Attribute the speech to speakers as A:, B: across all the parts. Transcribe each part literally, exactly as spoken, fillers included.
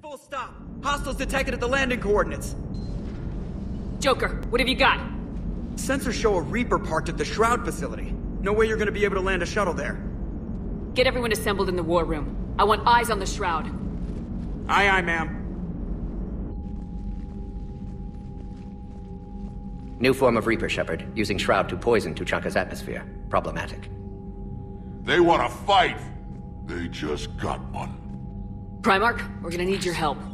A: Full stop. Hostiles detected at the landing coordinates.
B: Joker, what have you got?
A: Sensors show a Reaper parked at the Shroud facility. No way you're gonna be able to land a shuttle there.
B: Get everyone assembled in the war room. I want eyes on the Shroud.
A: Aye, aye, ma'am.
C: New form of Reaper, Shepard, using Shroud to poison Tuchanka's atmosphere. Problematic.
D: They want to fight! They just got one.
B: Primarch, we're gonna need your help.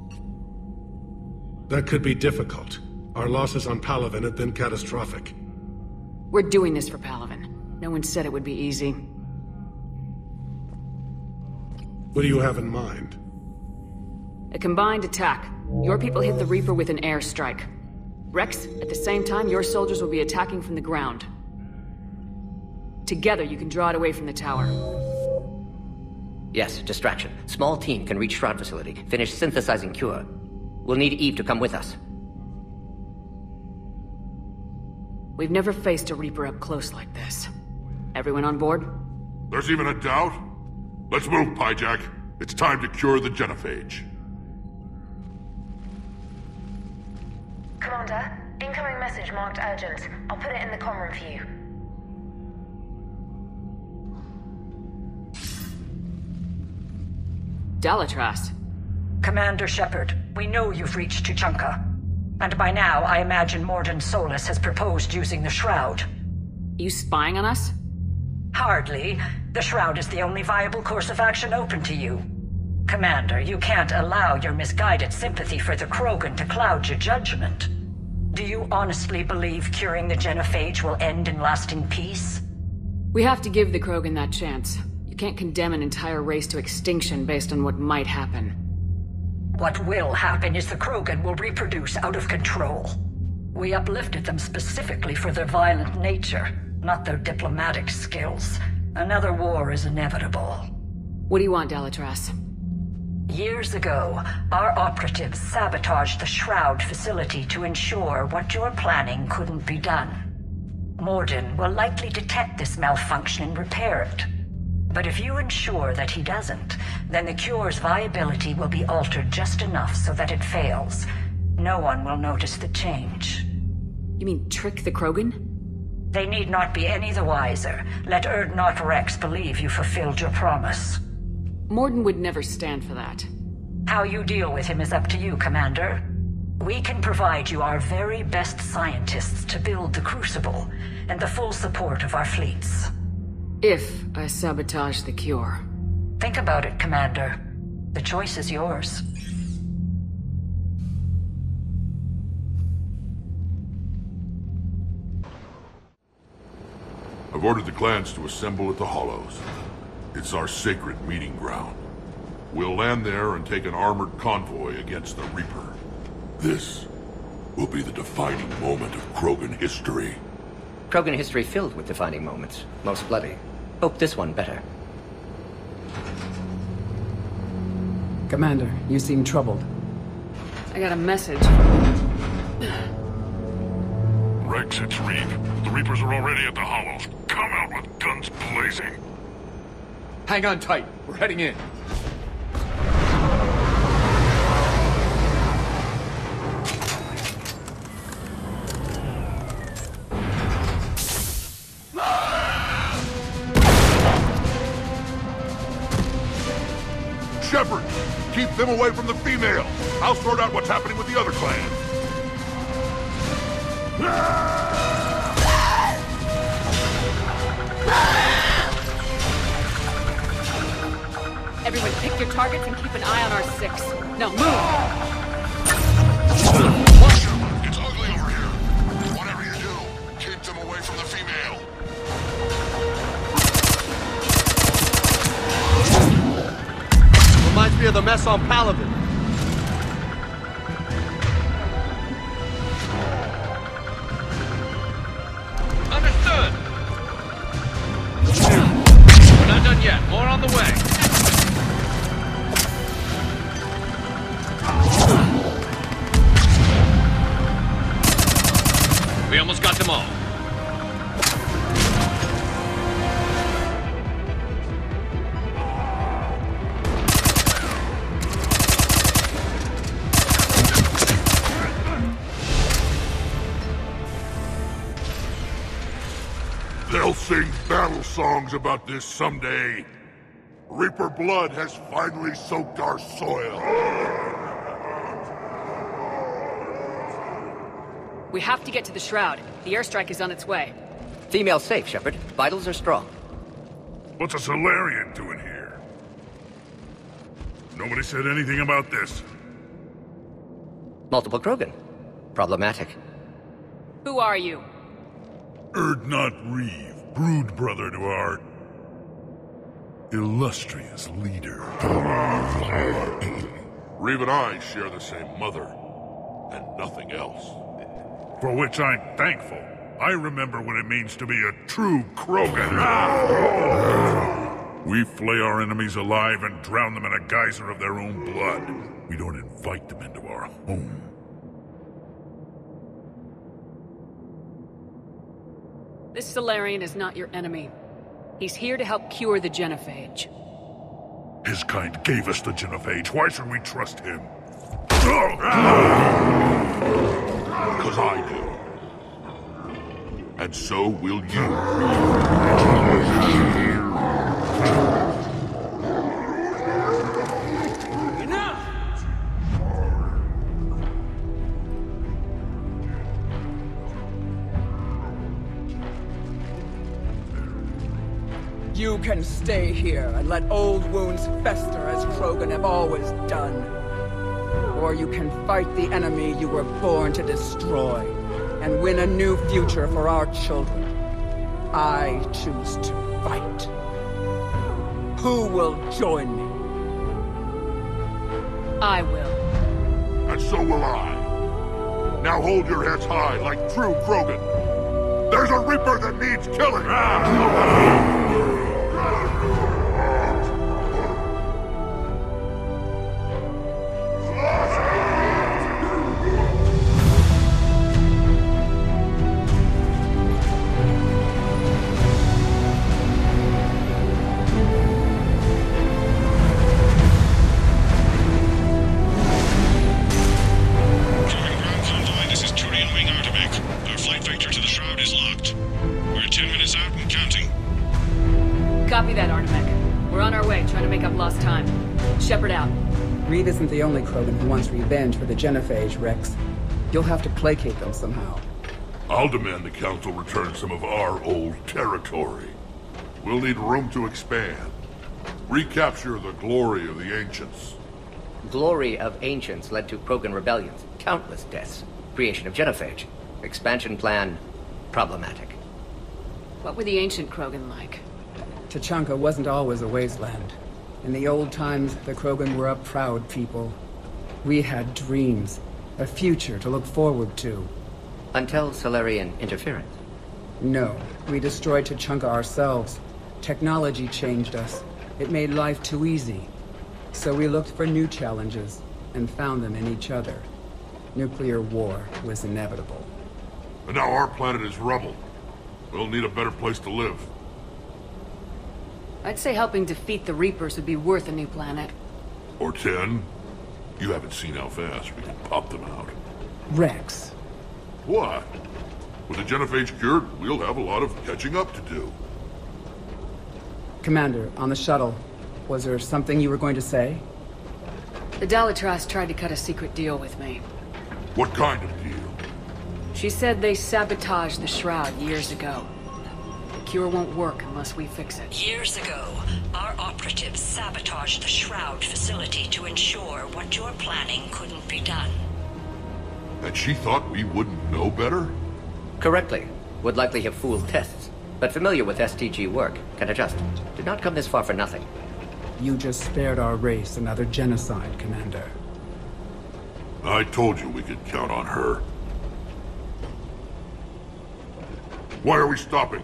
E: That could be difficult. Our losses on Palaven have been catastrophic.
B: We're doing this for Palaven. No one said it would be easy.
E: What do you have in mind?
B: A combined attack. Your people hit the Reaper with an airstrike. Rex, at the same time, your soldiers will be attacking from the ground. Together, you can draw it away from the tower.
C: Yes, distraction. Small team can reach Shroud facility, finish synthesizing cure. We'll need Eve to come with us.
B: We've never faced a Reaper up close like this. Everyone on board?
D: There's even a doubt? Let's move, Pyjack. It's time to cure the genophage.
F: Commander, incoming message marked urgent. I'll put it in the comm room for you.
B: Dalatras.
G: Commander Shepard, we know you've reached Tuchanka. And by now, I imagine Morden Solus has proposed using the Shroud.
B: You spying on us?
G: Hardly. The Shroud is the only viable course of action open to you. Commander, you can't allow your misguided sympathy for the Krogan to cloud your judgment. Do you honestly believe curing the genophage will end in lasting peace?
B: We have to give the Krogan that chance. You can't condemn an entire race to extinction based on what might happen.
G: What will happen is the Krogan will reproduce out of control. We uplifted them specifically for their violent nature, not their diplomatic skills. Another war is inevitable.
B: What do you want, Dalatras?
G: Years ago, our operatives sabotaged the Shroud facility to ensure what you're planning couldn't be done. Morden will likely detect this malfunction and repair it. But if you ensure that he doesn't, then the cure's viability will be altered just enough so that it fails. No one will notice the change.
B: You mean trick the Krogan?
G: They need not be any the wiser. Let Urdnot Rex believe you fulfilled your promise.
B: Morden would never stand for that.
G: How you deal with him is up to you, Commander. We can provide you our very best scientists to build the Crucible, and the full support of our fleets.
B: If I sabotage the cure.
G: Think about it, Commander. The choice is yours.
D: I've ordered the clans to assemble at the Hollows. It's our sacred meeting ground. We'll land there and take an armored convoy against the Reaper. This will be the defining moment of Krogan history.
C: Krogan history filled with defining moments. Most bloody. Hope this one better.
H: Commander, you seem troubled.
B: I got a message.
I: Rex, it's Reeve. The Reapers are already at the Hollows. Come out with guns blazing.
J: Hang on tight. We're heading in.
D: Shepard, keep them away from the female. I'll sort out what's happening with the other clans.
B: Everyone pick your targets and keep an eye on our six. Now move!
D: Watch them! It's ugly over here. Whatever you do, keep them away from the female.
A: Reminds me of the mess on Palaven.
J: Understood! We're not done yet. More on the way. We almost got them all.
D: sing battle songs about this someday. Reaper blood has finally soaked our soil.
B: We have to get to the Shroud. The airstrike is on its way.
C: Female safe, Shepard. Vitals are strong.
I: What's a Solarian doing here? Nobody said anything about this.
C: Multiple Krogan. Problematic.
B: Who are you?
I: Erdnot Reeve, brood brother to our illustrious leader.
D: Reeve and I share the same mother, and nothing else.
I: For which I'm thankful. I remember what it means to be a true Krogan. We flay our enemies alive and drown them in a geyser of their own blood. We don't invite them into our home.
B: This Solarian is not your enemy. He's here to help cure the genophage.
I: His kind gave us the genophage. Why should we trust him?
D: Because I do. And so will you.
A: Enough!
H: You can stay here and let old wounds fester as Krogan have always done. Or you can fight the enemy you were born to destroy, and win a new future for our children. I choose to fight. Who will join me?
B: I will.
D: And so will I. Now hold your heads high like true Krogan. There's a Reaper that needs killing!
B: Copy that, Artemec. We're on our way, trying to make up lost time. Shepard out.
H: Reeve isn't the only Krogan who wants revenge for the genophage, Rex. You'll have to placate them somehow.
D: I'll demand the Council return some of our old territory. We'll need room to expand. Recapture the glory of the Ancients.
C: Glory of Ancients led to Krogan rebellions, countless deaths, creation of genophage. Expansion plan, problematic.
B: What were the ancient Krogan like?
H: Tuchanka wasn't always a wasteland. In the old times, the Krogan were a proud people. We had dreams, a future to look forward to.
C: Until Solarian interference.
H: No, we destroyed Tuchanka ourselves. Technology changed us. It made life too easy. So we looked for new challenges, and found them in each other. Nuclear war was inevitable.
D: And now our planet is rubble. We'll need a better place to live.
B: I'd say helping defeat the Reapers would be worth a new planet.
D: Or ten. You haven't seen how fast we can pop them out.
H: Rex.
D: What? With the genophage cured, we'll have a lot of catching up to do.
H: Commander, on the shuttle, was there something you were going to say?
B: The Dalitras tried to cut a secret deal with me.
D: What kind of deal?
B: She said they sabotaged the Shroud years ago. The cure won't work unless we fix it.
G: Years ago, our operatives sabotaged the Shroud facility to ensure what you're planning couldn't be done.
D: And she thought we wouldn't know better?
C: Correctly. Would likely have fooled tests. But familiar with S T G work, can adjust. Did not come this far for nothing.
H: You just spared our race another genocide, Commander.
D: I told you we could count on her. Why are we stopping?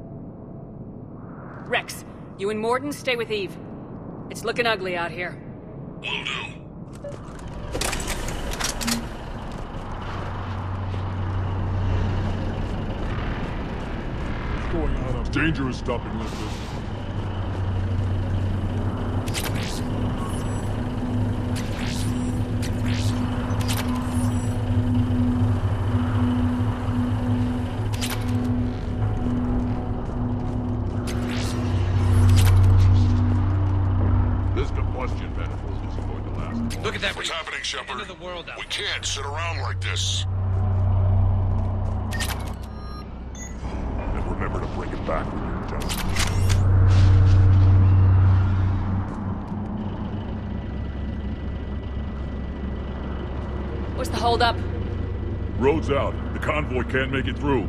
B: Rex, you and Morden stay with Eve. It's looking ugly out here.
D: Will do.
I: What's going on? It's dangerous stopping like this.
J: Look at that.
D: What's happening, Shepard?
J: End of the world out.
D: We can't sit around like this.
I: And remember to bring it back when you're done.
B: What's the holdup?
I: Road's out. The convoy can't make it through.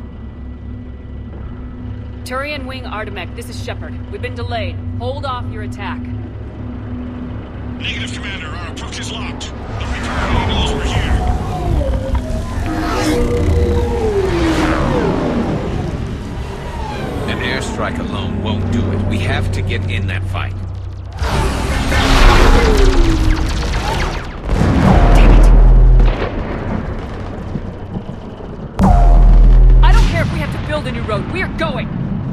B: Turian Wing Artemek, this is Shepard. We've been delayed. Hold off your attack.
D: Negative, Commander. Our approach is locked. The Reaper already knows we're here.
J: An airstrike alone won't do it. We have to get in that fight.
B: Damn it! I don't care if we have to build a new road. We are going!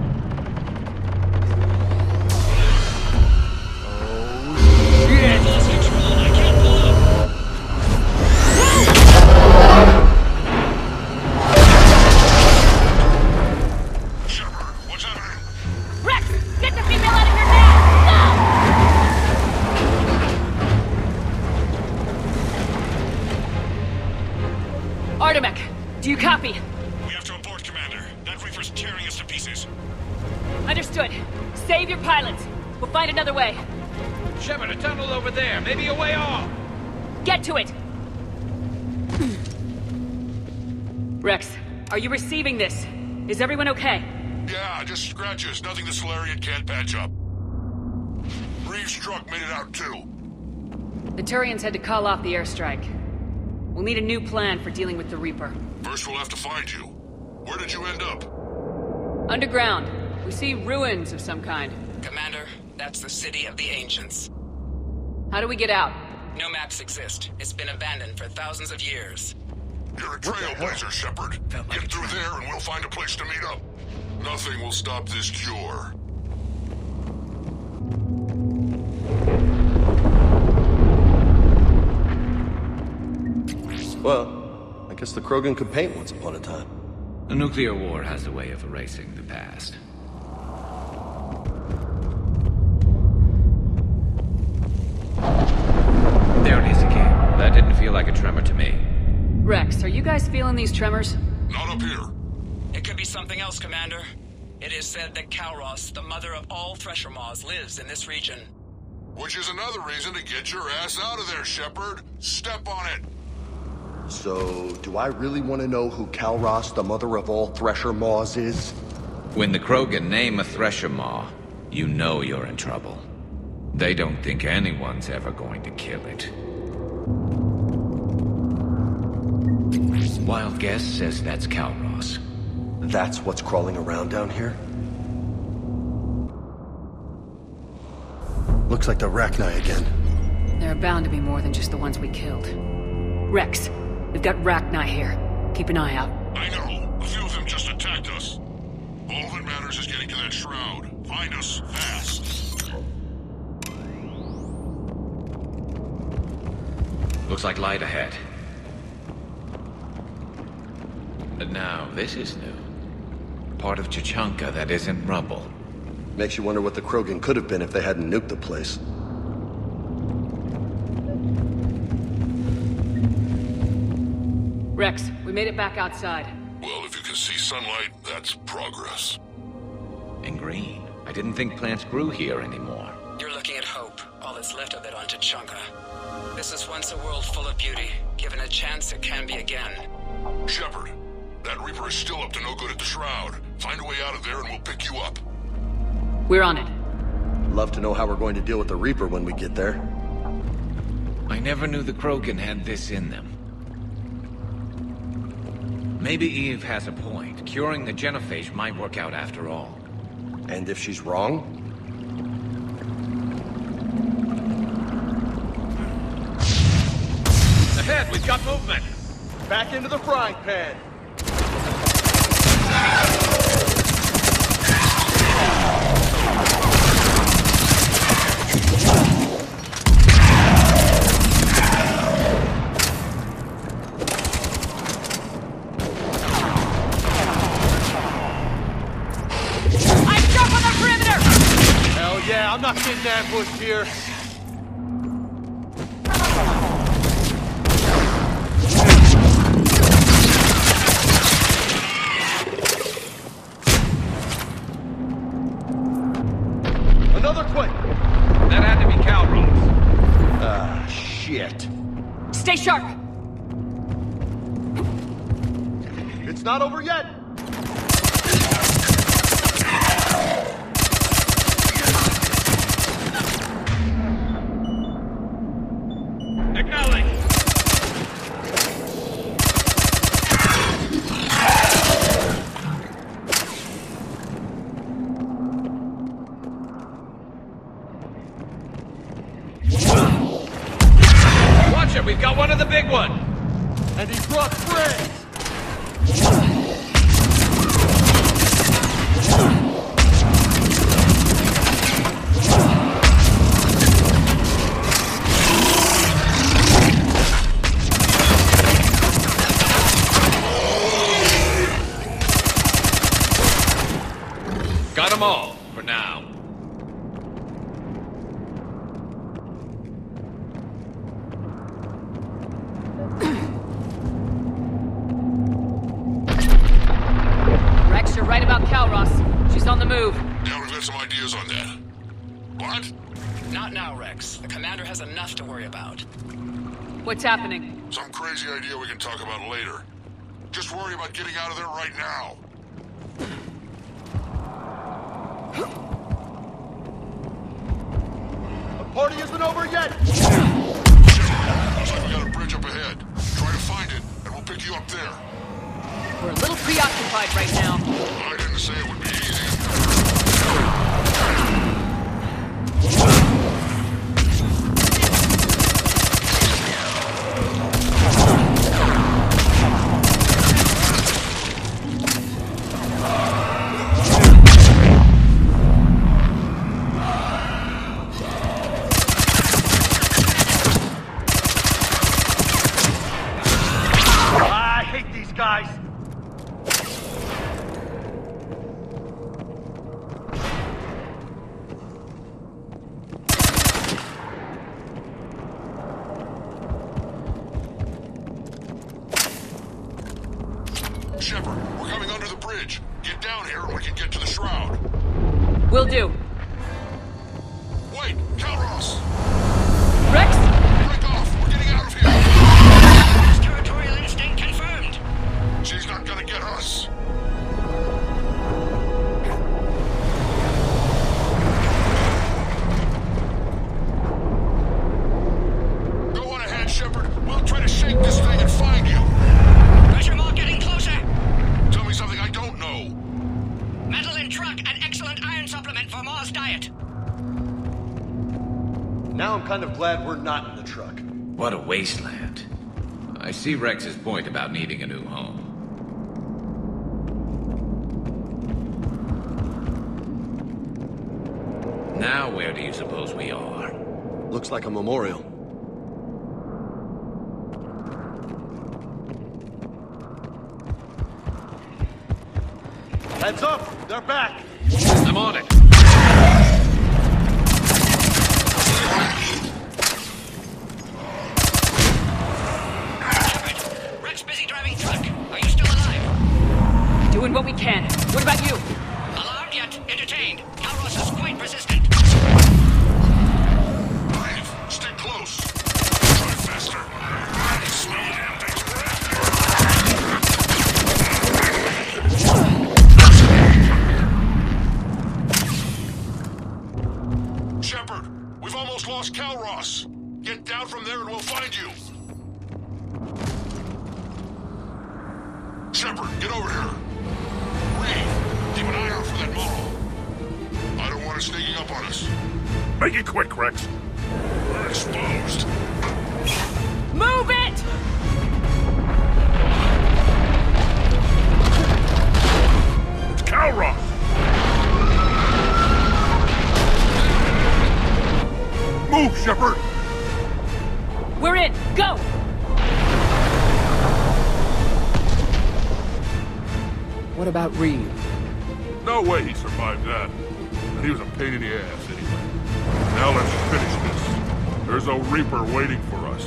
B: Artemek, do you copy?
D: We have to abort, Commander. That Reaper's tearing us to pieces.
B: Understood. Save your pilots. We'll find another way.
J: Shepard, a tunnel over there. Maybe a way off.
B: Get to it! Rex, are you receiving this? Is everyone okay?
D: Yeah, just scratches. Nothing the Solarian can't patch up. Reeves' truck made it out too.
B: The Turians had to call off the airstrike. We'll need a new plan for dealing with the Reaper.
D: First we'll have to find you. Where did you end up?
B: Underground. We see ruins of some kind.
K: Commander, that's the city of the Ancients.
B: How do we get out?
K: No maps exist. It's been abandoned for thousands of years.
D: You're a trailblazer, Shepard. Get through there and we'll find a place to meet up. Nothing will stop this cure.
L: Well, I guess the Krogan could paint once upon a time.
J: The nuclear war has a way of erasing the past. There it is again. That didn't feel like a tremor to me.
B: Rex, are you guys feeling these tremors?
D: Not up here.
K: It could be something else, Commander. It is said that Kalros, the mother of all Thresher Maws, lives in this region.
D: Which is another reason to get your ass out of there, Shepard. Step on it.
L: So, do I really want to know who Kalros, the mother of all Thresher Maws, is?
J: When the Krogan name a Thresher Maw, you know you're in trouble. They don't think anyone's ever going to kill it. Wild guess says that's Kalros.
L: That's what's crawling around down here? Looks like the Rachni again.
B: There are bound to be more than just the ones we killed. Rex, we've got Rachni here. Keep an eye out.
D: I know. A few of them just attacked us. All that matters is getting to that shroud. Find us, fast.
J: Looks like light ahead. But now, this is new. Part of Tuchanka that isn't rubble.
L: Makes you wonder what the Krogan could have been if they hadn't nuked the place.
B: Rex, we made it back outside.
D: Well, if you can see sunlight, that's progress.
J: And green. I didn't think plants grew here anymore.
K: You're looking at hope, all that's left of it on Tuchanka. This is once a world full of beauty. Given a chance, it can be again.
D: Shepard, that Reaper is still up to no good at the Shroud. Find a way out of there and we'll pick you up.
B: We're on it.
L: Love to know how we're going to deal with the Reaper when we get there.
J: I never knew the Krogan had this in them. Maybe Eve has a point. Curing the genophage might work out after all.
L: And if she's wrong?
J: Ahead, we've got movement!
L: Back into the frying pan!
M: I'm not getting ambushed here.
L: Another quake!
J: That had to be Calross.
L: Ah, shit.
B: Stay sharp!
L: It's not over yet!
J: We've got one of the big ones!
L: And he brought friends!
J: Got them all, for now.
B: You're right about Calross. She's on the move.
D: Yeah, we've got some ideas on that. What?
K: Not now, Rex. The commander has enough to worry about.
B: What's happening?
D: Some crazy idea we can talk about later. Just worry about getting out of there right now.
L: The party isn't over yet!
D: Looks like we got a bridge up ahead. Try to find it, and we'll pick you up there.
B: We're a little preoccupied right now.
D: I didn't say it would be easy.
L: I hate these guys!
D: Shepard, we're coming under the bridge. Get down here and we can get to the shroud.
B: Will do.
D: Wait, Calross!
B: Rex?
D: Break off! We're getting out of here!
K: Territorial instinct confirmed!
D: She's not gonna get us! Go on ahead, Shepard. We'll try to shake this thing and find you.
K: Pressure mark getting closer!
D: Tell me something I don't know.
K: Metal in truck and excellent iron supplement for Mars diet.
L: Now I'm kind of glad we're not in the truck.
J: What a wasteland. I see Rex's point about needing a new home. Now where do you suppose we are?
L: Looks like a memorial. Heads up! They're back!
J: I'm on it!
K: Shepard, Rex busy driving truck. Are you still alive?
B: Doing what we can. What about you?
K: Alarmed yet? Entertained. Calross is quite resistant.
D: Brave, stay close. Try faster. Smell the damn thing's breath. Shepard, we've almost lost Calross. Get down from there and we'll find you. Shepard, get over here. Reed, keep an eye out for that model. I don't want it sneaking up on us.
I: Make it quick, Rex.
D: We're exposed.
B: Move it!
I: Shepard!
B: We're in! Go!
H: What about Reed?
I: No way he survived that. And he was a pain in the ass anyway. Now let's finish this. There's a Reaper waiting for us.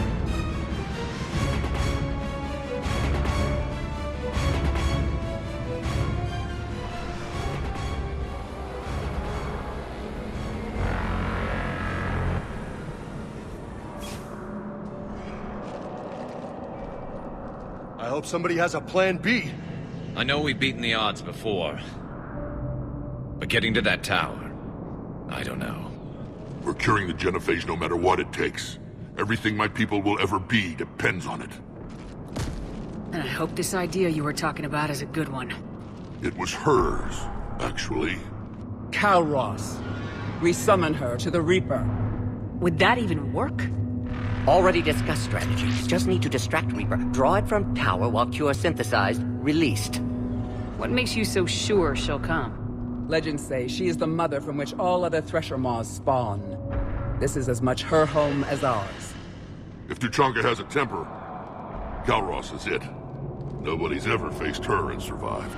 L: I hope somebody has a plan B.
J: I know we've beaten the odds before. But getting to that tower, I don't know.
D: We're curing the genophage no matter what it takes. Everything my people will ever be depends on it.
B: And I hope this idea you were talking about is a good one.
D: It was hers, actually.
H: Kalros. We summon her to the Reaper.
B: Would that even work?
C: Already discussed strategy. Just need to distract Reaper. Draw it from tower while cure synthesized, released.
B: What makes you so sure she'll come?
H: Legends say she is the mother from which all other Thresher Maws spawn. This is as much her home as ours.
D: If Tuchanka has a temper, Kalros is it. Nobody's ever faced her and survived.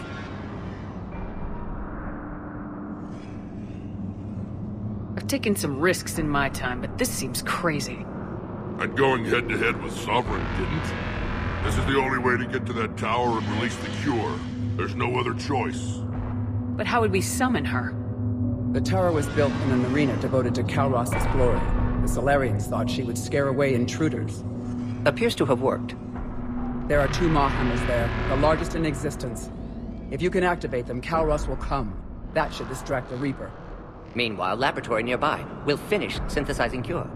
B: I've taken some risks in my time, but this seems crazy.
D: And going head-to-head with Sovereign didn't. This is the only way to get to that tower and release the cure. There's no other choice.
B: But how would we summon her?
H: The tower was built in an arena devoted to Kalros' glory. The Solarians thought she would scare away intruders.
C: Appears to have worked.
H: There are two Maw hammers there, the largest in existence. If you can activate them, Kalros will come. That should distract the Reaper.
C: Meanwhile, laboratory nearby. We'll finish synthesizing cure.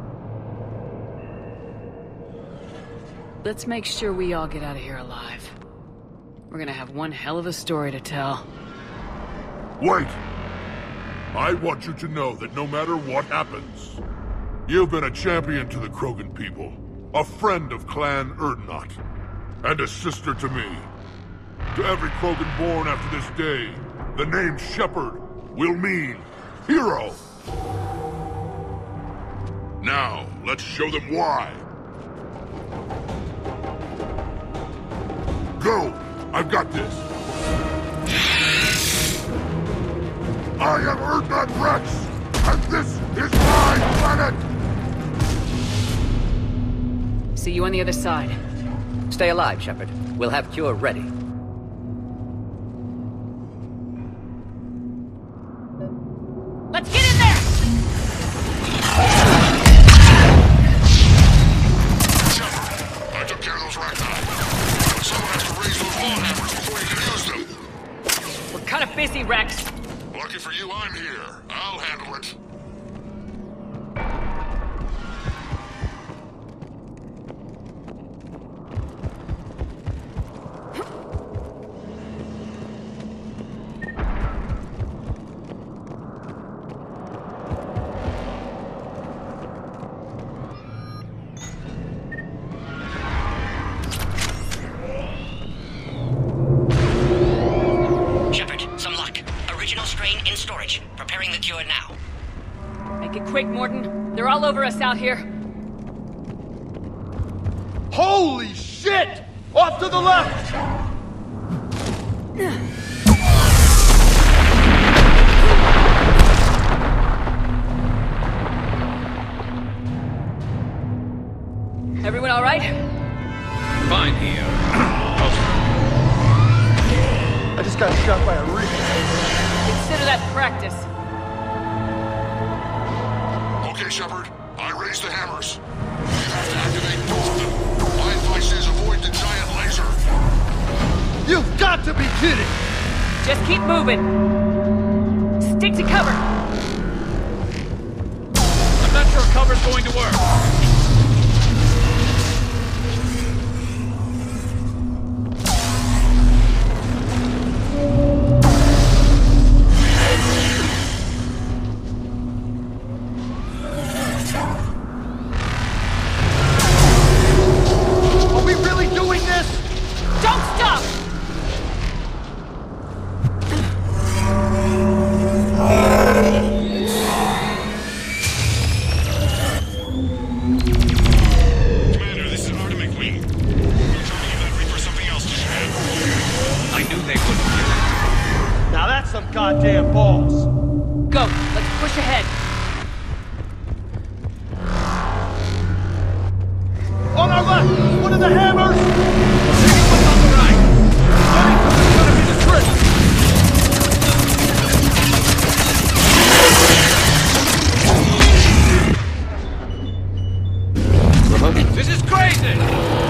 B: Let's make sure we all get out of here alive. We're gonna have one hell of a story to tell.
D: Wait! I want you to know that no matter what happens, you've been a champion to the Krogan people, a friend of Clan Erdnot, and a sister to me. To every Krogan born after this day, the name Shepard will mean hero! Now, let's show them why. Go! I've got this! I am Erdnot Rex, and this is my planet!
B: See you on the other side.
C: Stay alive, Shepard. We'll have cure ready.
B: Let's get in there!
D: Shepard, I took care of those ragtime. But someone has to raise those law hammers before you can use them.
B: We're kind of busy, Rex.
D: Lucky for you, I'm here. I'll handle it.
C: Preparing the cure now.
B: Make it quick, Morton. They're all over us out here.
M: Holy shit! Off to the left!
B: Everyone all right?
J: Fine here.
M: I just got shot by a Reaper.
B: Consider that practice.
D: Okay, Shepard. I raised the hammers. You have to activate both of them. My advice is avoid the giant laser.
M: You've got to be kidding!
B: Just keep moving. Stick to cover.
J: I'm not sure cover's going to work. I knew they wouldn't do it.
M: Now that's some goddamn balls.
B: Go, let's push ahead.
M: On our left, one of the hammers! Taking one on the right! Anything's gonna be the trick!
J: This is crazy!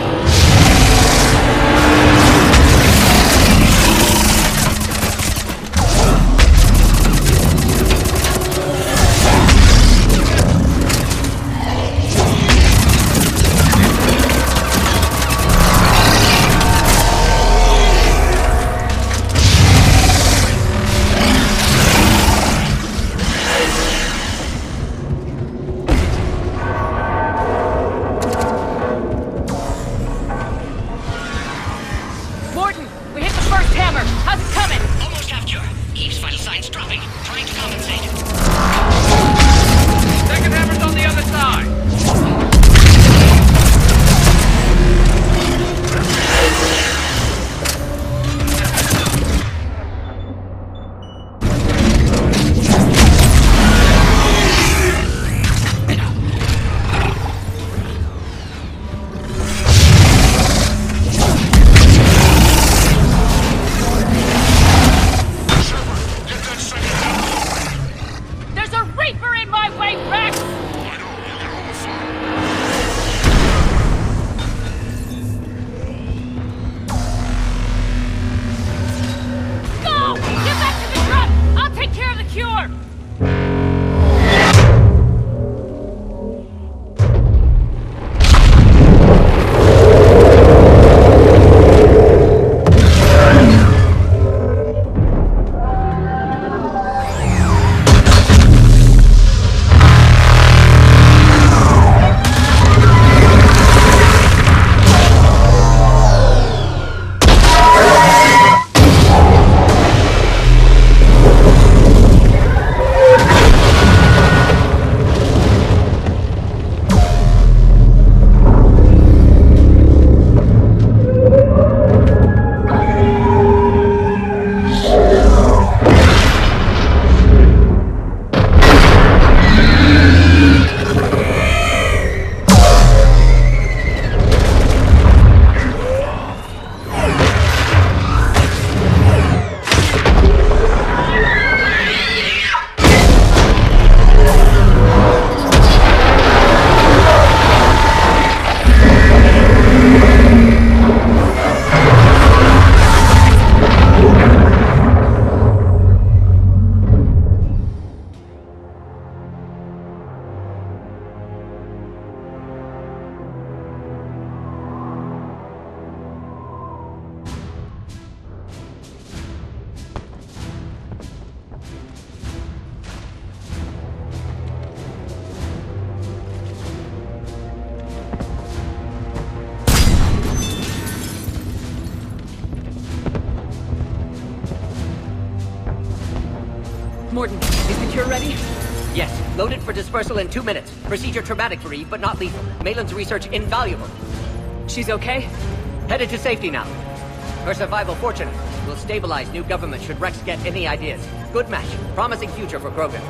B: Morton, is the cure ready?
C: Yes, loaded for dispersal in two minutes. Procedure traumatic for Eve, but not lethal. Maitland's research invaluable.
B: She's okay?
C: Headed to safety now. Her survival fortunate. Will stabilize new government should Rex get any ideas. Good match. Promising future for Krogan.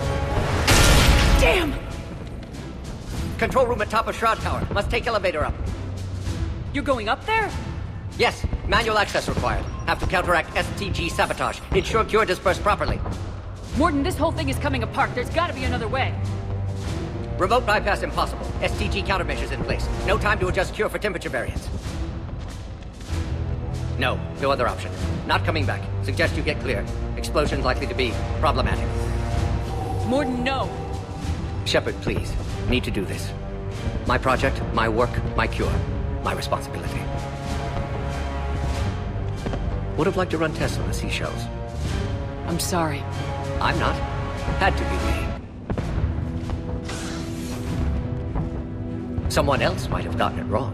B: Damn!
C: Control room at top of Shroud Tower. Must take elevator up.
B: You're going up there?
C: Yes, manual access required. Have to counteract S T G sabotage. Ensure cure dispersed properly.
B: Morton, this whole thing is coming apart. There's gotta be another way.
C: Remote bypass impossible. S T G countermeasures in place. No time to adjust cure for temperature variance. No, no other option. Not coming back. Suggest you get clear. Explosion likely to be problematic.
B: Morton, no.
C: Shepard, please. Need to do this. My project, my work, my cure. My responsibility. Would have liked to run tests on the seashells.
B: I'm sorry.
C: I'm not. Had to be me. Someone else might have gotten it wrong.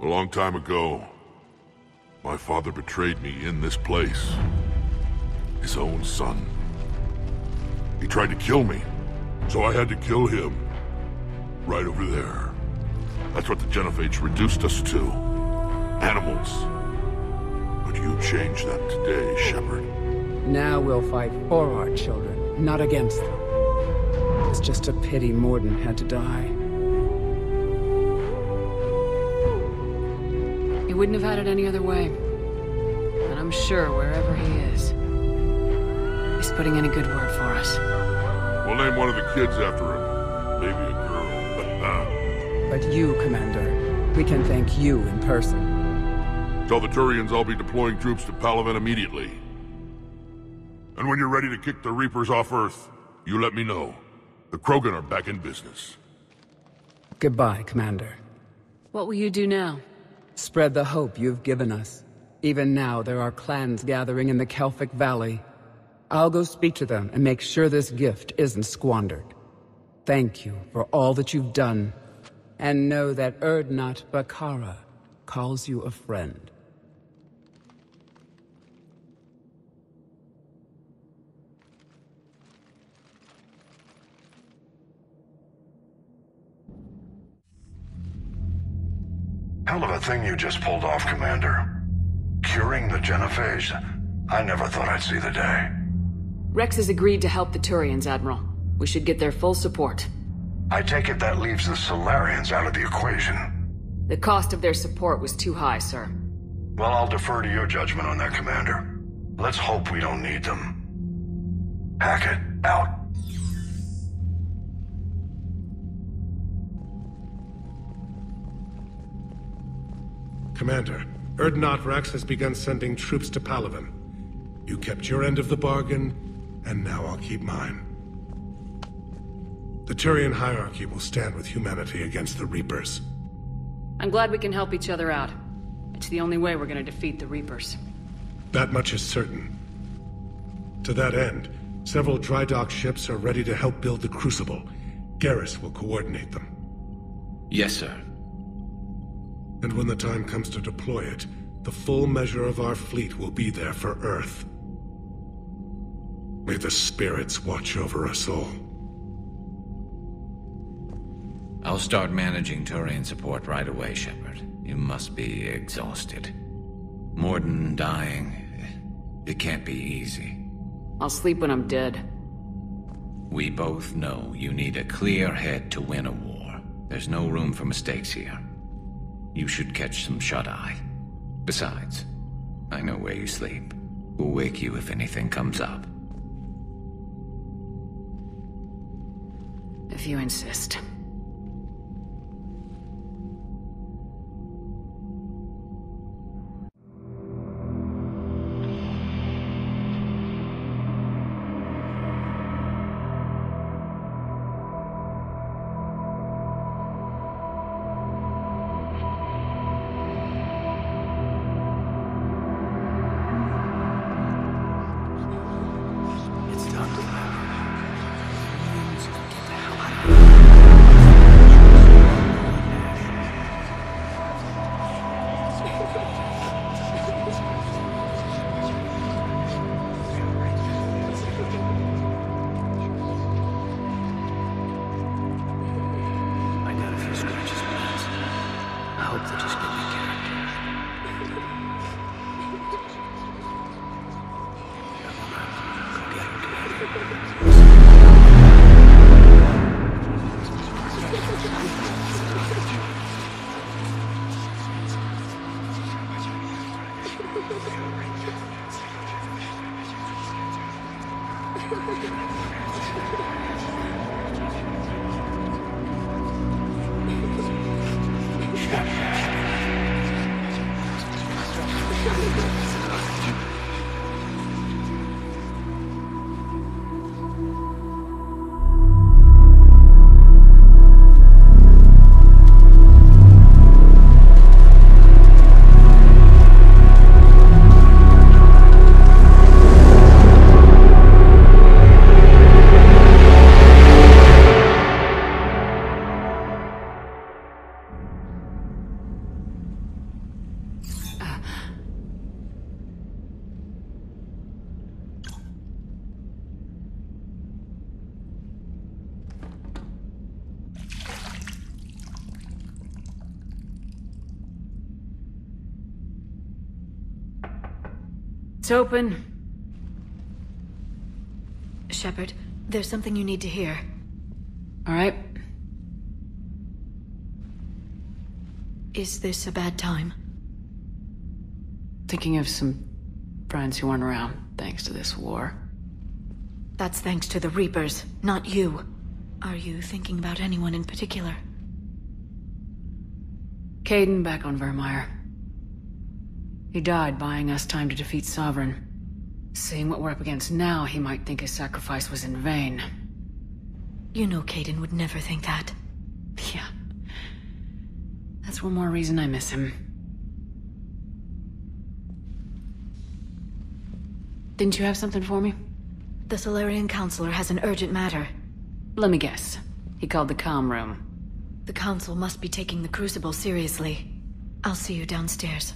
D: A long time ago, my father betrayed me in this place. His own son. He tried to kill me, so I had to kill him. Right over there. That's what the Genophage reduced us to. Animals. But you changed that today, Shepard.
H: Now we'll fight for our children, not against them. It's just a pity Morden had to die.
B: He wouldn't have had it any other way. And I'm sure wherever he is, he's putting in a good word for us.
D: We'll name one of the kids after him. Maybe a girl.
H: But you, Commander, we can thank you in person.
D: Tell the Turians I'll be deploying troops to Palaven immediately. And when you're ready to kick the Reapers off Earth, you let me know. The Krogan are back in business.
H: Goodbye, Commander.
B: What will you do now?
H: Spread the hope you've given us. Even now, there are clans gathering in the Kelphic Valley. I'll go speak to them and make sure this gift isn't squandered. Thank you for all that you've done. And know that Erdnot Bakara calls you a friend.
N: Hell of a thing you just pulled off, Commander. Curing the Genophage? I never thought I'd see the day.
B: Rex has agreed to help the Turians, Admiral. We should get their full support.
N: I take it that leaves the Solarians out of the equation.
B: The cost of their support was too high, sir.
N: Well, I'll defer to your judgment on that, Commander. Let's hope we don't need them. Hackett, out.
E: Commander, Erdnot Rex has begun sending troops to Palaven. You kept your end of the bargain, and now I'll keep mine. The Turian hierarchy will stand with humanity against the Reapers.
B: I'm glad we can help each other out. It's the only way we're gonna defeat the Reapers.
E: That much is certain. To that end, several dry dock ships are ready to help build the Crucible. Garrus will coordinate them.
J: Yes, sir.
E: And when the time comes to deploy it, the full measure of our fleet will be there for Earth. May the spirits watch over us all.
J: I'll start managing Turian support right away, Shepard. You must be exhausted. Morden dying, it can't be easy.
B: I'll sleep when I'm dead.
J: We both know you need a clear head to win a war. There's no room for mistakes here. You should catch some shut-eye. Besides, I know where you sleep. We'll wake you if anything comes up.
B: If you insist. It's open.
O: Shepard, there's something you need to hear.
B: All right.
O: Is this a bad time?
B: Thinking of some friends who aren't around, thanks to this war.
O: That's thanks to the Reapers, not you. Are you thinking about anyone in particular?
B: Caden back on Vermeer. He died buying us time to defeat Sovereign. Seeing what we're up against now, he might think his sacrifice was in vain.
O: You know Caden would never think that.
B: Yeah. That's one more reason I miss him. Didn't you have something for me?
O: The Solarian Counselor has an urgent matter.
B: Let me guess. He called the comm room.
O: The Council must be taking the Crucible seriously. I'll see you downstairs.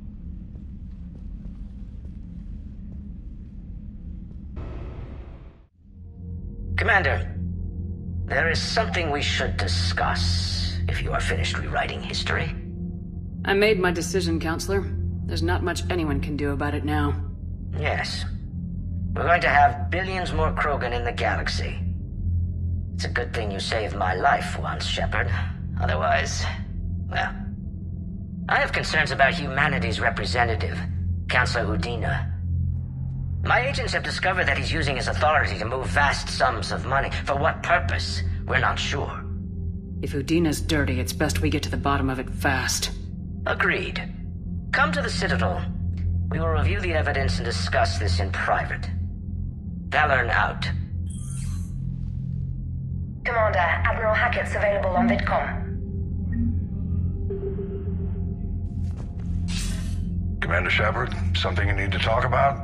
P: Commander, there is something we should discuss, if you are finished rewriting history.
B: I made my decision, Counselor. There's not much anyone can do about it now.
P: Yes. We're going to have billions more Krogan in the galaxy. It's a good thing you saved my life once, Shepard. Otherwise, well... I have concerns about humanity's representative, Councillor Udina. My agents have discovered that he's using his authority to move vast sums of money. For what purpose? We're not sure.
B: If Udina's dirty, it's best we get to the bottom of it fast.
P: Agreed. Come to the Citadel. We will review the evidence and discuss this in private. Valorn out.
F: Commander, Admiral Hackett's available on VidCom.
N: Commander Shepard, something you need to talk about?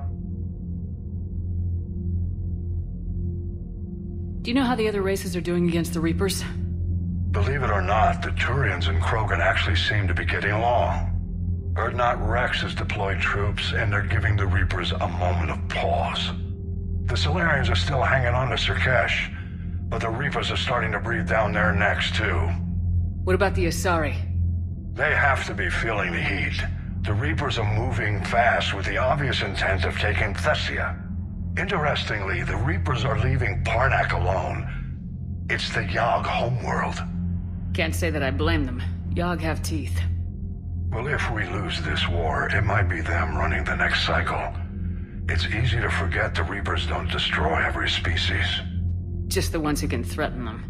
B: Do you know how the other races are doing against the Reapers?
N: Believe it or not, the Turians and Krogan actually seem to be getting along. Urdnot Rex has deployed troops, and they're giving the Reapers a moment of pause. The Solarians are still hanging on to Surkesh, but the Reapers are starting to breathe down their necks, too.
B: What about the Asari?
N: They have to be feeling the heat. The Reapers are moving fast with the obvious intent of taking Thessia. Interestingly, the Reapers are leaving Parnak alone. It's the Yogg homeworld.
B: Can't say that I blame them. Yogg have teeth.
N: Well, if we lose this war, it might be them running the next cycle. It's easy to forget the Reapers don't destroy every species.
B: Just the ones who can threaten them.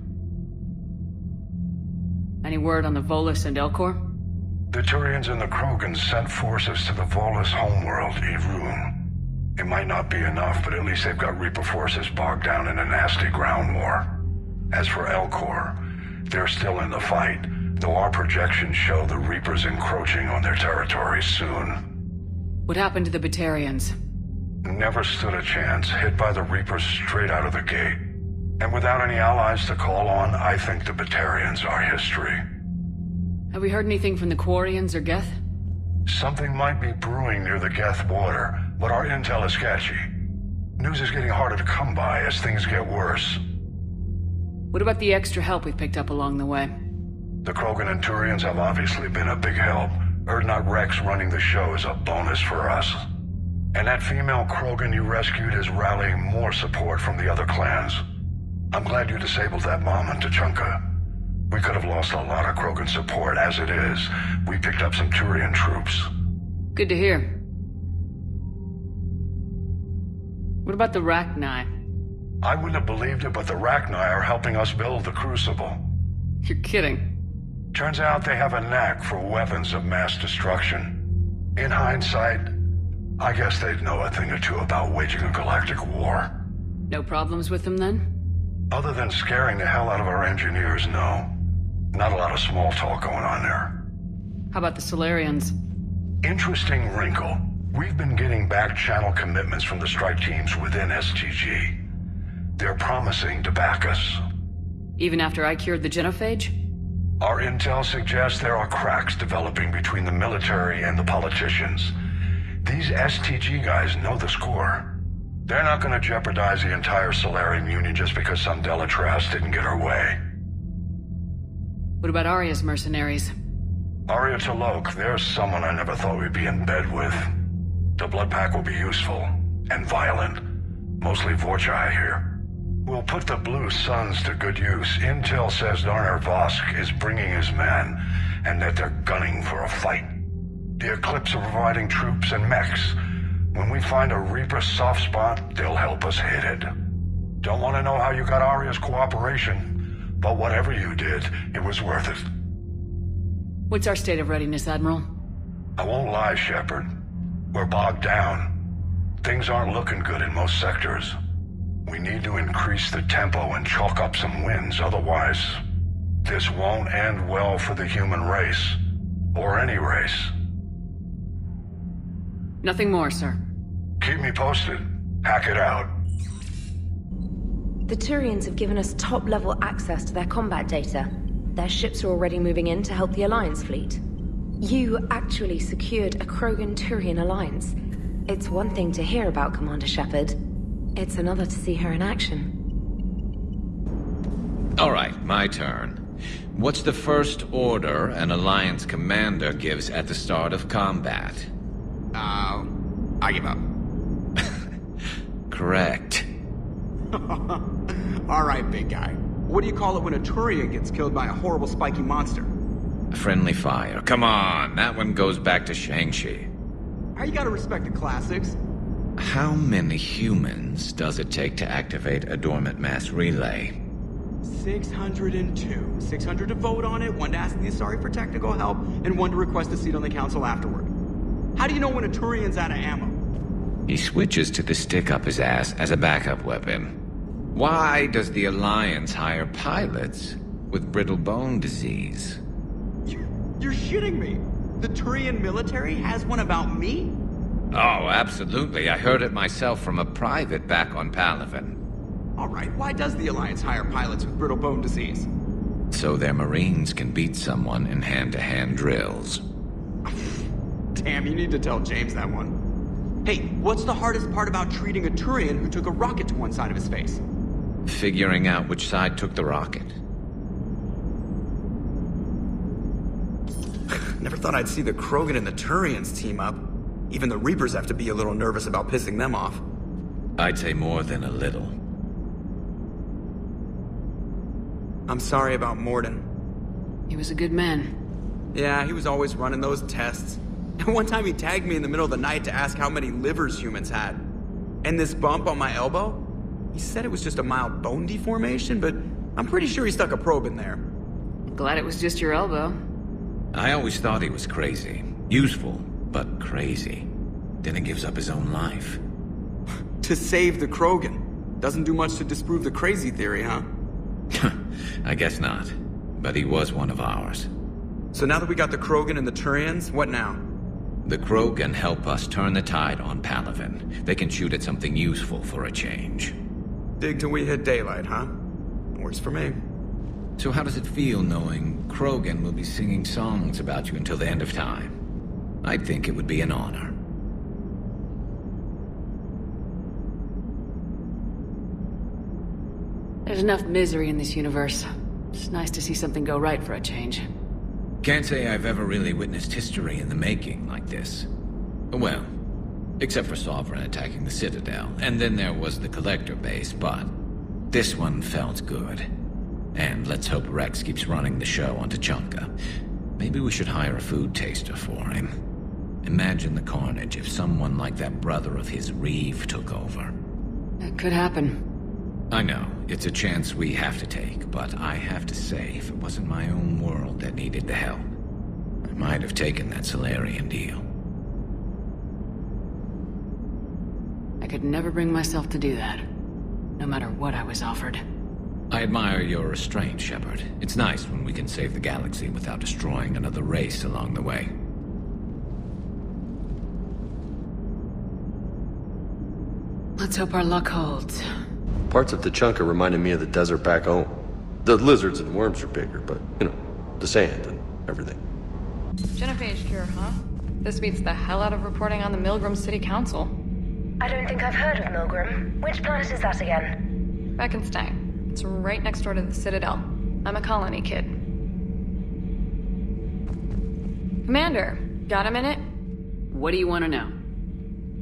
B: Any word on the Volus and Elcor?
N: The Turians and the Krogans sent forces to the Volus homeworld, Irun. It might not be enough, but at least they've got Reaper forces bogged down in a nasty ground war. As for Elcor, they're still in the fight, though our projections show the Reapers encroaching on their territory soon.
B: What happened to the Batarians?
N: Never stood a chance, hit by the Reapers straight out of the gate. And without any allies to call on, I think the Batarians are history.
B: Have we heard anything from the Quarians or Geth?
N: Something might be brewing near the Geth border, but our intel is sketchy. News is getting harder to come by as things get worse.
B: What about the extra help we picked up along the way?
N: The Krogan and Turians have obviously been a big help. Urdnot Rex running the show is a bonus for us. And that female Krogan you rescued is rallying more support from the other clans. I'm glad you disabled that bomb in Tuchanka. We could have lost a lot of Krogan support. As it is, we picked up some Turian troops.
B: Good to hear. What about the Rachni?
N: I wouldn't have believed it, but the Rachni are helping us build the Crucible.
B: You're kidding.
N: Turns out they have a knack for weapons of mass destruction. In hindsight, I guess they'd know a thing or two about waging a galactic war.
B: No problems with them, then?
N: Other than scaring the hell out of our engineers, no. Not a lot of small talk going on there.
B: How about the Solarians?
N: Interesting wrinkle. We've been getting back-channel commitments from the strike teams within S T G. They're promising to back us.
B: Even after I cured the genophage?
N: Our intel suggests there are cracks developing between the military and the politicians. These S T G guys know the score. They're not going to jeopardize the entire Solarian Union just because some Delatras didn't get her way.
B: What about Arya's mercenaries?
N: Arya T'Loak, there's someone I never thought we'd be in bed with. The blood pack will be useful, and violent. Mostly Vorchai here. We'll put the Blue Suns to good use. Intel says Darner Vosk is bringing his men, and that they're gunning for a fight. The Eclipse are providing troops and mechs. When we find a Reaper soft spot, they'll help us hit it. Don't want to know how you got Arya's cooperation, but whatever you did, it was worth it.
B: What's our state of readiness, Admiral?
N: I won't lie, Shepard. We're bogged down. Things aren't looking good in most sectors. We need to increase the tempo and chalk up some wins, otherwise, this won't end well for the human race. Or any race.
B: Nothing more, sir.
N: Keep me posted. Hack it out.
F: The Turians have given us top-level access to their combat data. Their ships are already moving in to help the Alliance fleet. You actually secured a Krogan-Turian alliance. It's one thing to hear about Commander Shepard. It's another to see her in action.
J: All right, my turn. What's the first order an Alliance commander gives at the start of combat?
A: Uh, I give up.
J: Correct.
A: All right, big guy. What do you call it when a Turian gets killed by a horrible spiky monster?
J: Friendly fire. Come on, that one goes back to Shang-Chi.
A: How you gotta respect the classics?
J: How many humans does it take to activate a dormant mass relay?
A: six hundred two. six hundred to vote on it, one to ask the Asari for technical help, and one to request a seat on the council afterward. How do you know when a Turian's out of ammo?
J: He switches to the stick up his ass as a backup weapon. Why does the Alliance hire pilots with brittle bone disease?
A: You, you're shitting me. The Turian military has one about me?
J: Oh, absolutely. I heard it myself from a private back on Palaven.
A: All right, why does the Alliance hire pilots with brittle bone disease?
J: So their Marines can beat someone in hand-to-hand drills.
A: Damn, you need to tell James that one. Hey, what's the hardest part about treating a Turian who took a rocket to one side of his face?
J: Figuring out which side took the rocket.
A: Never thought I'd see the Krogan and the Turians team up. Even the Reapers have to be a little nervous about pissing them off.
J: I'd say more than a little.
A: I'm sorry about Morden.
B: He was a good man.
A: Yeah, he was always running those tests. And one time he tagged me in the middle of the night to ask how many livers humans had. And this bump on my elbow? He said it was just a mild bone deformation, but I'm pretty sure he stuck a probe in there.
B: Glad it was just your elbow.
J: I always thought he was crazy. Useful, but crazy. Then he gives up his own life.
A: To save the Krogan. Doesn't do much to disprove the crazy theory, huh?
J: I guess not. But he was one of ours.
A: So now that we got the Krogan and the Turians, what now?
J: The Krogan help us turn the tide on Palaven. They can shoot at something useful for a change.
A: Dig till we hit daylight, huh? Works for me.
J: So how does it feel knowing Krogan will be singing songs about you until the end of time? I think it would be an honor.
B: There's enough misery in this universe. It's nice to see something go right for a change.
J: Can't say I've ever really witnessed history in the making like this. Well, except for Sovereign attacking the Citadel, and then there was the Collector base, but this one felt good. And let's hope Rex keeps running the show on Tuchanka. Maybe we should hire a food taster for him. Imagine the carnage if someone like that brother of his, Reeve, took over.
B: It could happen.
J: I know, it's a chance we have to take, but I have to say, if it wasn't my own world that needed the help, I might have taken that Solarian deal.
B: I could never bring myself to do that, no matter what I was offered.
J: I admire your restraint, Shepard. It's nice when we can save the galaxy without destroying another race along the way.
B: Let's hope our luck holds.
Q: Parts of Tuchanka reminded me of the desert back home. The lizards and worms are bigger, but, you know, the sand and everything.
R: Genophage cure, huh? This beats the hell out of reporting on the Milgram City Council.
F: I don't think I've heard of Milgram. Which planet is that again?
R: Beckenstein. It's right next door to the Citadel. I'm a colony kid. Commander, got a minute?
B: What do you want to know?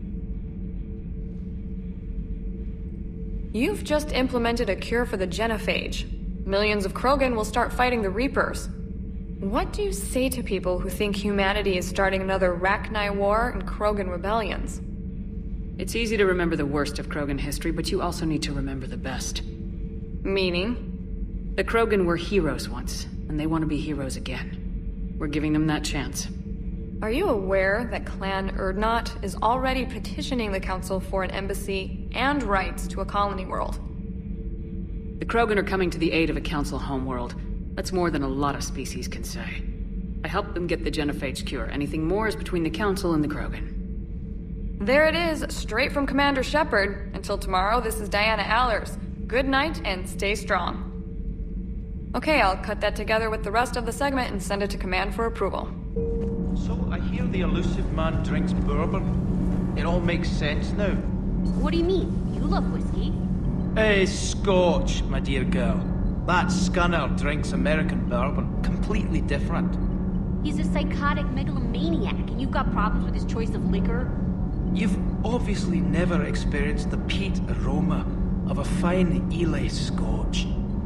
R: You've just implemented a cure for the genophage. Millions of Krogan will start fighting the Reapers. What do you say to people who think humanity is starting another Rachni War and Krogan rebellions?
B: It's easy to remember the worst of Krogan history, but you also need to remember the best.
R: Meaning?
B: The Krogan were heroes once, and they want to be heroes again. We're giving them that chance.
R: Are you aware that Clan Urdnot is already petitioning the Council for an embassy and rights to a colony world?
B: The Krogan are coming to the aid of a Council homeworld. That's more than a lot of species can say. I helped them get the genophage cure. Anything more is between the Council and the Krogan.
R: There it is, straight from Commander Shepard. Until tomorrow, this is Diana Allers. Good night and stay strong. Okay, I'll cut that together with the rest of the segment and send it to Command for approval.
M: So, I hear the elusive man drinks bourbon. It all makes sense now.
S: What do you mean? You love whiskey.
M: Eh, Scotch, my dear girl. That scunner drinks American bourbon. Completely different.
S: He's a psychotic megalomaniac, and you've got problems with his choice of liquor?
M: You've obviously never experienced the peat aroma of a fine Ely Scotch.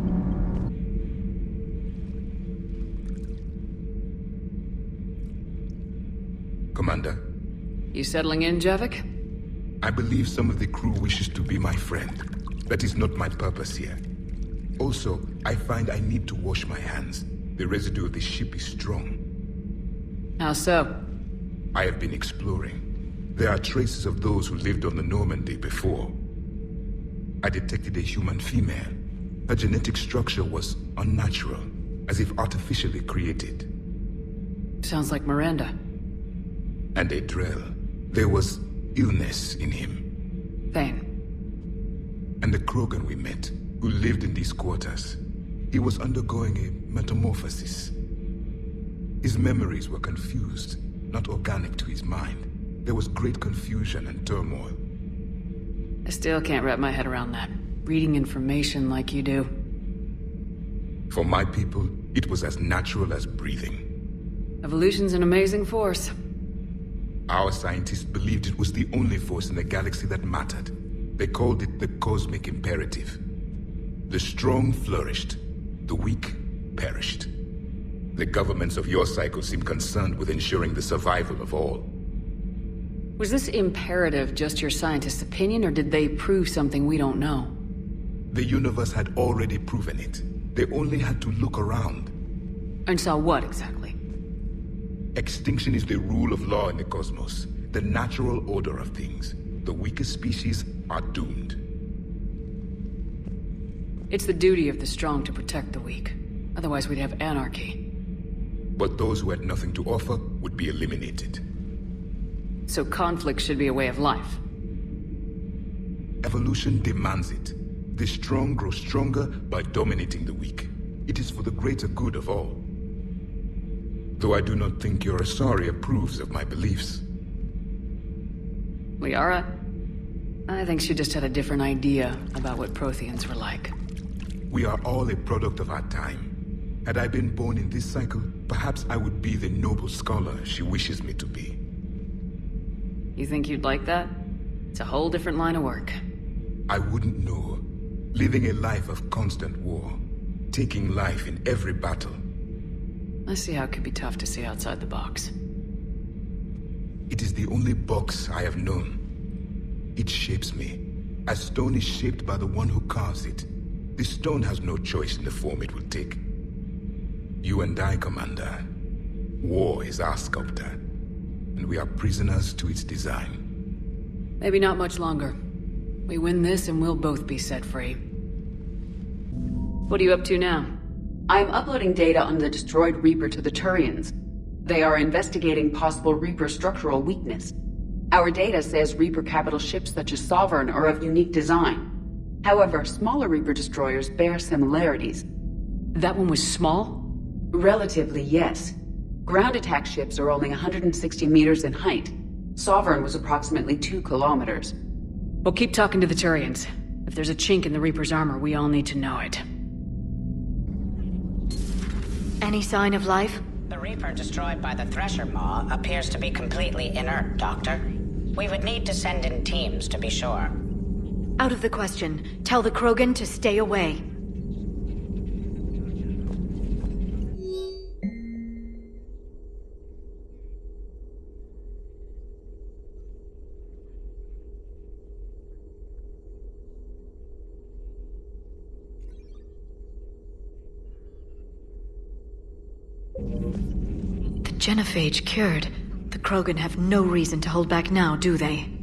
T: Commander.
B: You settling in, Javik?
T: I believe some of the crew wishes to be my friend. That is not my purpose here. Also, I find I need to wash my hands. The residue of the ship is strong.
B: How so?
T: I have been exploring. There are traces of those who lived on the Normandy before. I detected a human female. Her genetic structure was unnatural, as if artificially created.
B: Sounds like Miranda.
T: And a Drell. There was illness in him.
B: Thane.
T: And the Krogan we met, who lived in these quarters. He was undergoing a metamorphosis. His memories were confused, not organic to his mind. There was great confusion and turmoil.
B: I still can't wrap my head around that. Reading information like you do.
T: For my people, it was as natural as breathing.
B: Evolution's an amazing force.
T: Our scientists believed it was the only force in the galaxy that mattered. They called it the cosmic imperative. The strong flourished, the weak perished. The governments of your cycle seem concerned with ensuring the survival of all.
B: Was this imperative just your scientist's opinion, or did they prove something we don't know?
T: The universe had already proven it. They only had to look around.
B: And saw what, exactly?
T: Extinction is the rule of law in the cosmos. The natural order of things. The weakest species are doomed.
B: It's the duty of the strong to protect the weak. Otherwise we'd have anarchy.
T: But those who had nothing to offer would be eliminated.
B: So conflict should be a way of life.
T: Evolution demands it. The strong grow stronger by dominating the weak. It is for the greater good of all. Though I do not think your Asari approves of my beliefs.
B: Liara? I think she just had a different idea about what Protheans were like.
T: We are all a product of our time. Had I been born in this cycle, perhaps I would be the noble scholar she wishes me to be.
B: You think you'd like that? It's a whole different line of work.
T: I wouldn't know. Living a life of constant war. Taking life in every battle.
B: I see how it could be tough to see outside the box.
T: It is the only box I have known. It shapes me. As stone is shaped by the one who carves it. The stone has no choice in the form it will take. You and I, Commander. War is our sculptor. And we are prisoners to its design.
B: Maybe not much longer. We win this and we'll both be set free. What are you up to now?
U: I'm uploading data on the destroyed Reaper to the Turians. They are investigating possible Reaper structural weakness. Our data says Reaper capital ships such as Sovereign are of unique design. However, smaller Reaper destroyers bear similarities.
B: That one was small?
U: Relatively, yes. Ground attack ships are only one hundred sixty meters in height. Sovereign was approximately two kilometers.
B: We'll keep talking to the Turians. If there's a chink in the Reaper's armor, we all need to know it.
O: Any sign of life?
V: The Reaper destroyed by the Thresher Maw appears to be completely inert, Doctor. We would need to send in teams to be sure.
O: Out of the question. Tell the Krogan to stay away. The genophage cured. The Krogan have no reason to hold back now, do they?